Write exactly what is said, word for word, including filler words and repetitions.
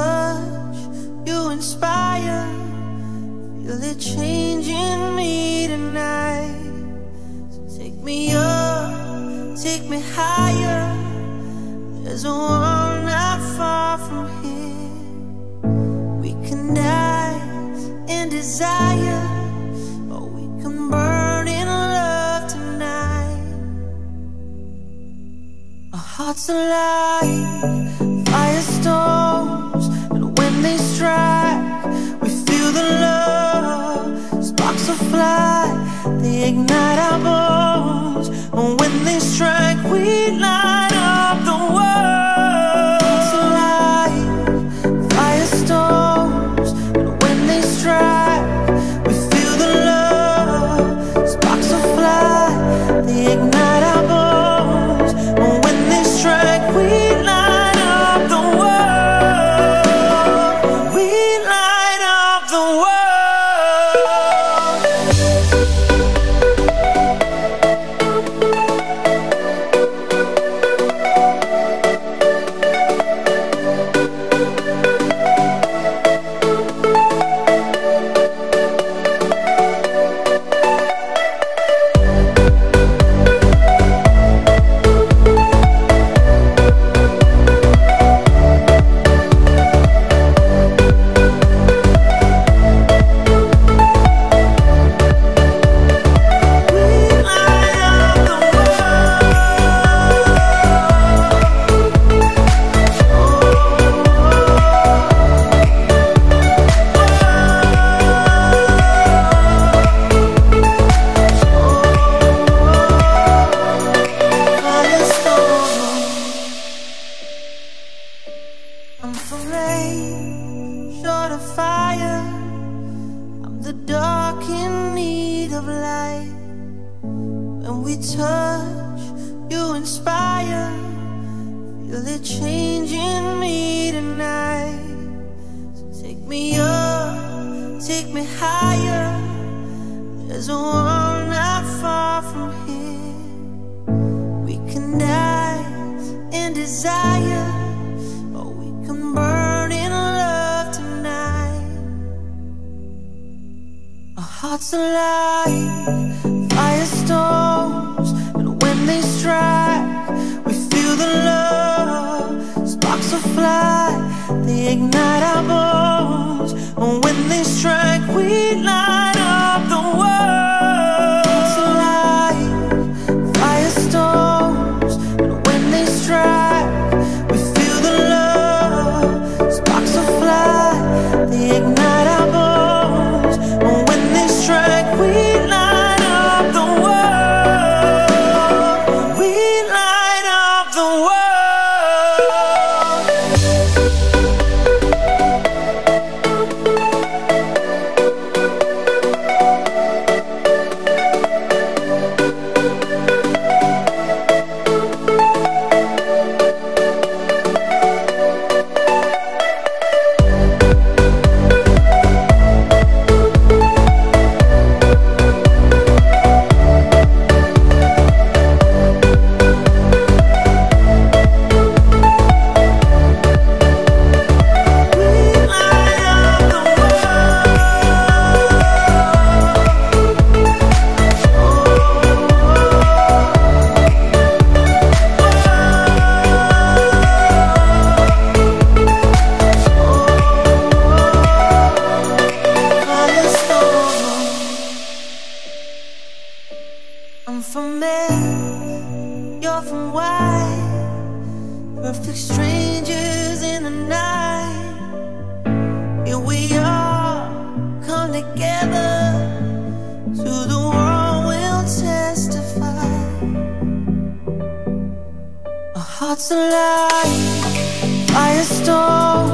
touch, you inspire. Feel it changing me tonight. So take me up, take me higher. There's a world not far from here. We can die in desire, or we can burn in love tonight. Our hearts alive, firestorms, and when they strike, we feel the love. Sparks will fly, they ignite our bones, and when they strike, we light up the world. Hearts alive, firestorms, and when they strike, we feel the love. Sparks will fly, they ignite our bones, and when they strike, we light up the world. We light up the world. I'm flame, short of fire. I'm the dark in need of light. When we touch, you inspire. Feel it changing me tonight. So take me up, take me higher. There's a world not far from here. We can die in desire, burn in love tonight. Our hearts alive, firestorms, and when they strike, we feel the love. Sparks will fly, they ignite our bones, and when they strike, we light up the world. Hearts alive, firestorms, and when they strike, we feel the love. Sparks will fly, they ignite our bones, and when they strike, we light up the world. We light up the world. I'm from men, you're from white. Perfect strangers in the night. Here we are, come together. To the world we'll testify. Our hearts alive, firestorm.